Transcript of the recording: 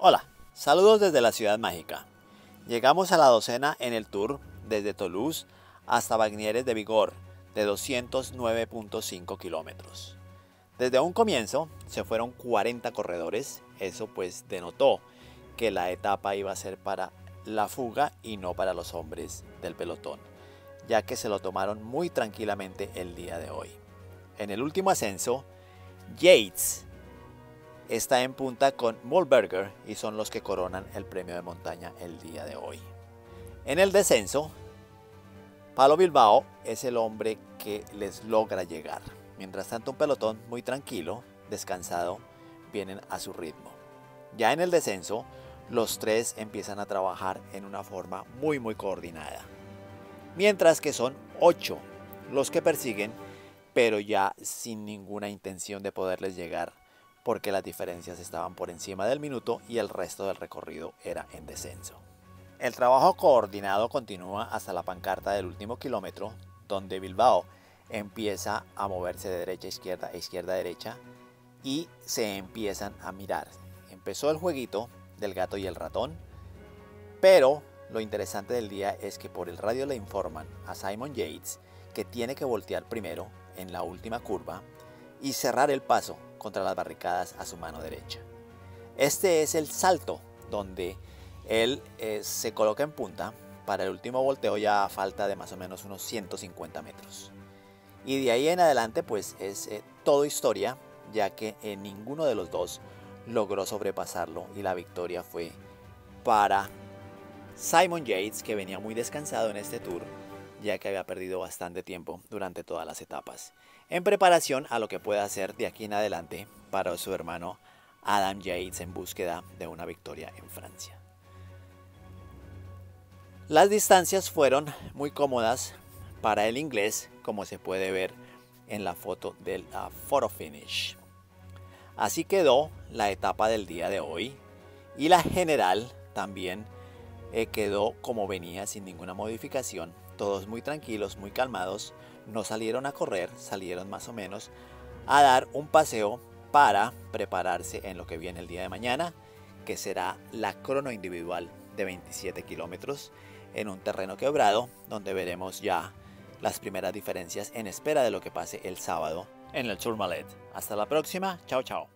Hola, saludos desde la Ciudad Mágica. Llegamos a la docena en el tour desde Toulouse hasta Bagnieres de Bigorre de 209.5 kilómetros. Desde un comienzo se fueron 40 corredores, eso pues denotó que la etapa iba a ser para la fuga y no para los hombres del pelotón, ya que se lo tomaron muy tranquilamente el día de hoy. En el último ascenso, Yates está en punta con Mühlberger y son los que coronan el premio de montaña el día de hoy. En el descenso, Palo Bilbao es el hombre que les logra llegar. Mientras tanto, un pelotón muy tranquilo, descansado, vienen a su ritmo. Ya en el descenso, los tres empiezan a trabajar en una forma muy coordinada. Mientras que son 8 los que persiguen, pero ya sin ninguna intención de poderles llegar, porque las diferencias estaban por encima del minuto y el resto del recorrido era en descenso. El trabajo coordinado continúa hasta la pancarta del último kilómetro, donde Bilbao empieza a moverse de derecha a izquierda a derecha y se empiezan a mirar. Empezó el jueguito del gato y el ratón, pero lo interesante del día es que por el radio le informan a Simon Yates que tiene que voltear primero en la última curva y cerrar el paso contra las barricadas a su mano derecha. Este es el salto donde él se coloca en punta para el último volteo, ya a falta de más o menos unos 150 metros. Y de ahí en adelante pues es todo historia, ya que ninguno de los dos logró sobrepasarlo y la victoria fue para Simon Yates, que venía muy descansado en este tour, ya que había perdido bastante tiempo durante todas las etapas, en preparación a lo que pueda hacer de aquí en adelante para su hermano Adam Yates en búsqueda de una victoria en Francia. Las distancias fueron muy cómodas para el inglés, como se puede ver en la foto del photo finish. Así quedó la etapa del día de hoy y la general también quedó como venía, sin ninguna modificación. Todos muy tranquilos, muy calmados, no salieron a correr, salieron más o menos a dar un paseo para prepararse en lo que viene el día de mañana, que será la crono individual de 27 kilómetros en un terreno quebrado, donde veremos ya las primeras diferencias en espera de lo que pase el sábado en el Tourmalet. Hasta la próxima, chao chao.